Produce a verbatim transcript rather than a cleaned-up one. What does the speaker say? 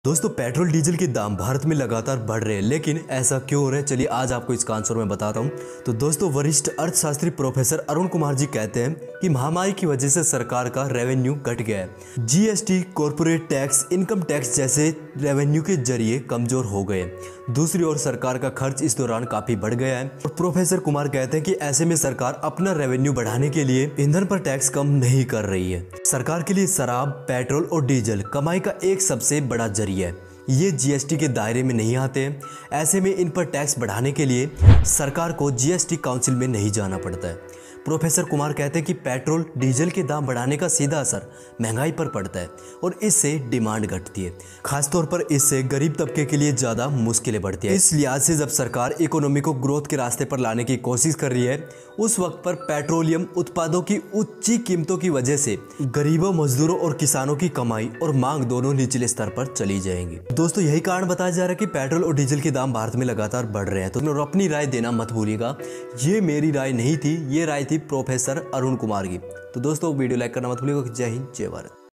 दोस्तों petrol diesel के दाम भारत में लगातार बढ़ रहे हैं, लेकिन ऐसा क्यों हो रहा है चलिए आज आपको इसका आंसर मैं बताता हूं। तो दोस्तों वरिष्ठ अर्थशास्त्री प्रोफेसर अरुण कुमार जी कहते हैं कि महामारी की वजह से सरकार का रेवेन्यू घट गया है। GST, corporate tax, income tax जैसे रेवेन्यू के जरिए कमजोर हो गए। दूसरी ओर सरकार का खर्च इस दौरान काफी बढ़ गया है और प्रोफेसर कुमार कहते हैं कि ऐसे में सरकार अपना रेवेन्यू बढ़ाने के लिए ईंधन पर टैक्स कम नहीं कर रही है। सरकार के लिए शराब, पेट्रोल और डीजल कमाई का एक सबसे बड़ा जरिया है। ये जीएसटी के दायरे में नहीं आते। ऐसे में इन पर टैक्स बढ़ाने के लिए सरकार को जीएसटी काउंसिल में नहीं जाना पड़ता है। प्रोफेसर कुमार कहते हैं कि पेट्रोल डीजल के दाम बढ़ाने का सीधा असर महंगाई पर पड़ता है और इससे डिमांड घटती है। खासतौर पर इससे गरीब तबके के लिए ज़्यादा मुश्किलें बढ़ती है। इस लिहाज से जब सरकार इकोनॉमी को ग्रोथ के रास्ते पर लाने की कोशिश कर रही है, उस वक्त पर पेट्रोलियम उत्पादों की ऊंची कीमतों की वजह से गरीबों, मजदूरों और किसानों की कमाई और मांग दोनों निचले स्तर पर चली जाएंगी। दोस्तों यही कारण बताया जा रहा है कि पेट्रोल और डीजल के दाम भारत में लगातार बढ़ रहे हैं। तो अपनी राय देना मत भूलिएगा। ये मेरी राय नहीं थी, ये राय थी प्रोफेसर अरुण कुमार की। तो दोस्तों वीडियो लाइक करना मत भूलिएगा। जय हिंद, जय भारत।